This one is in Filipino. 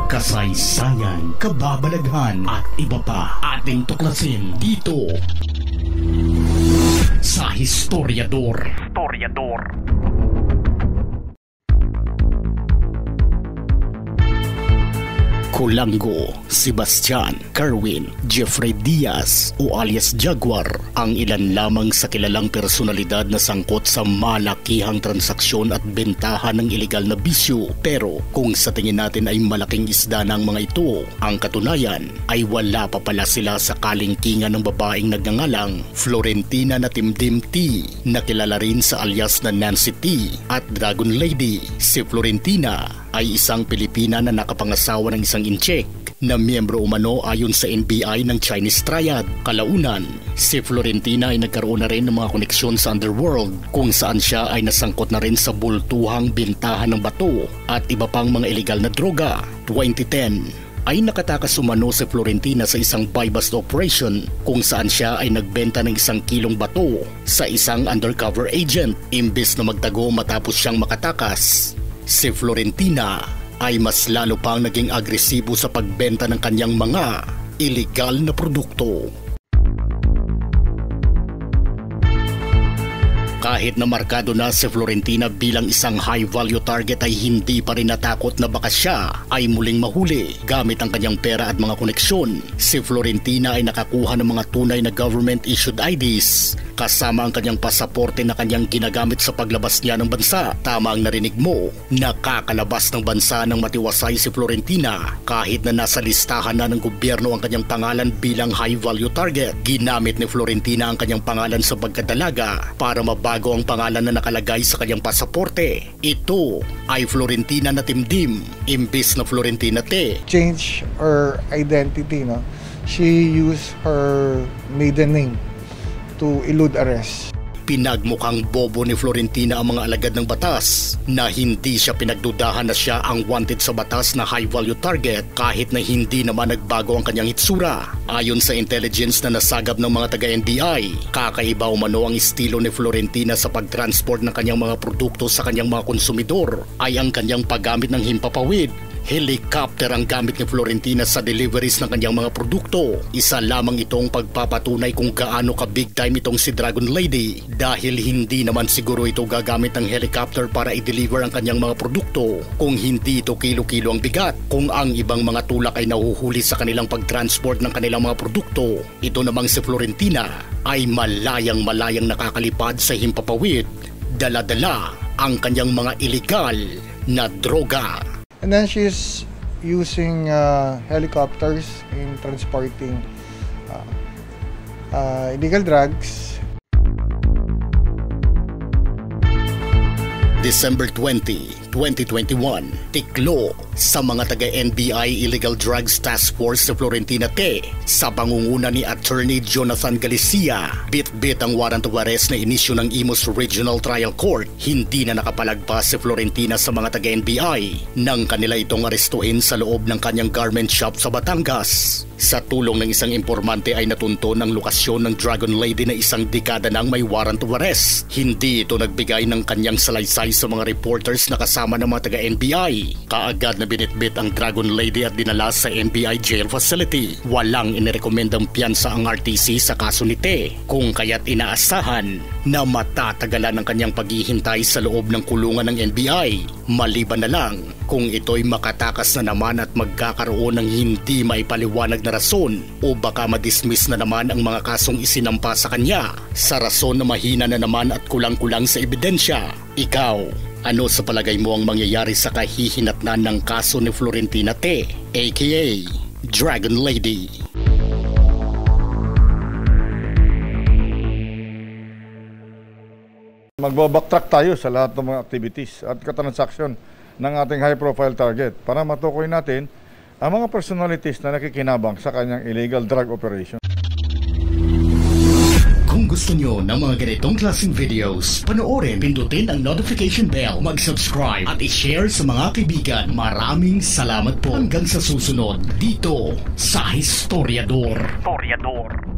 kasaysayan, kababalaghan at iba pa ating tuklasin dito sa Historiador. Kulango, Sebastian, Kerwin, Jeffrey Diaz o alias Jaguar ang ilan lamang sa kilalang personalidad na sangkot sa malakihang transaksyon at bentahan ng ilegal na bisyo. Pero kung sa tingin natin ay malaking isda ng mga ito, ang katunayan ay wala pa pala sila sa kalingkingan ng babaeng nagngangalang Florentina na Timdim T, na kilala rin sa alias na Nancy T at Dragon Lady. Si Florentina ay isang Pilipina na nakapangasawa ng isang incheck na miyembro umano ayon sa NBI ng Chinese Triad. Kalaunan, si Florentina ay nagkaroon na rin ng mga koneksyon sa underworld kung saan siya ay nasangkot na rin sa bultuhang bintahan ng bato at iba pang mga ilegal na droga. 2010 ay nakatakas umano si Florentina sa isang buy-bust operation kung saan siya ay nagbenta ng 1 kilong bato sa isang undercover agent. Imbes na magtago matapos siyang makatakas, si Florentina ay mas lalo pang naging agresibo sa pagbenta ng kanyang mga ilegal na produkto. Kahit na markado na si Florentina bilang isang high-value target ay hindi pa rin natakot na baka siya ay muling mahuli gamit ang kanyang pera at mga koneksyon. Si Florentina ay nakakuha ng mga tunay na government-issued IDs kasama ang kanyang pasaporte na kanyang ginagamit sa paglabas niya ng bansa. Tama ang narinig mo, nakakalabas ng bansa ng matiwasay si Florentina kahit na nasa listahan na ng gobyerno ang kanyang pangalan bilang high-value target. Ginamit ni Florentina ang kanyang pangalan sa pagkadalaga para mabago ang pangalan na nakalagay sa kanyang pasaporte. Ito ay Florentina na Timdim imbis na Florentina T. Change her identity, no? She used her maiden name to elude arrest. Pinagmukhang bobo ni Florentina ang mga alagad ng batas na hindi siya pinagdudahan na siya ang wanted sa batas na high-value target kahit na hindi naman nagbago ang kanyang hitsura. Ayon sa intelligence na nasagap ng mga taga-NBI, kakaiba umano ang estilo ni Florentina sa pagtransport ng kanyang mga produkto sa kanyang mga konsumidor ay ang kanyang paggamit ng himpapawid. Helicopter ang gamit ni Florentina sa deliveries ng kanyang mga produkto. Isa lamang itong pagpapatunay kung gaano ka big time itong si Dragon Lady dahil hindi naman siguro ito gagamit ng helicopter para i-deliver ang kanyang mga produkto kung hindi ito kilo-kilo ang bigat. Kung ang ibang mga tulak ay nahuhuli sa kanilang pagtransport ng kanilang mga produkto, ito namang si Florentina ay malayang-malayang nakakalipad sa himpapawid, dala-dala ang kanyang mga illegal na droga. And then she's using helicopters in transporting illegal drugs. December 20, 2021, tiklo sa mga taga-NBI Illegal Drugs Task Force sa Florentina T sa pangunguna ni Attorney Jonathan Galicia. Bit-bit ang warrant of arrest na inisyu ng Imus Regional Trial Court. Hindi na nakapalagpas si Florentina sa mga taga-NBI nang kanila itong arestuhin sa loob ng kanyang garment shop sa Batangas. Sa tulong ng isang impormante ay natunto ng lokasyon ng Dragon Lady na 1 dekada nang may warrant of arrest. Hindi ito nagbigay ng kanyang salaysay sa mga reporters na kasama ng mga taga-NBI. Kaagad na binitbit ang Dragon Lady at dinala sa NBI jail facility. Walang inirekomendang piyansa ang RTC sa kaso ni T, kung kaya't inaasahan na matatagalan ang kanyang paghihintay sa loob ng kulungan ng NBI. Maliban na lang kung ito'y makatakas na naman at magkakaroon ng hindi maipaliwanag na rason o baka madismiss na naman ang mga kasong isinampa sa kanya sa rason na mahina na naman at kulang-kulang sa ebidensya. Ikaw, ano sa palagay mo ang mangyayari sa kahihinatnan ng kaso ni Florentina T, aka Dragon Lady? Magbabacktrack tayo sa lahat ng mga activities at katransaksyon ng ating high-profile target para matukoy natin ang mga personalities na nakikinabang sa kanyang illegal drug operation. Kung gusto nyo ng mga ganitong klaseng videos, panoorin, pindutin ang notification bell, mag-subscribe at i-share sa mga kaibigan. Maraming salamat po hanggang sa susunod dito sa Historiador.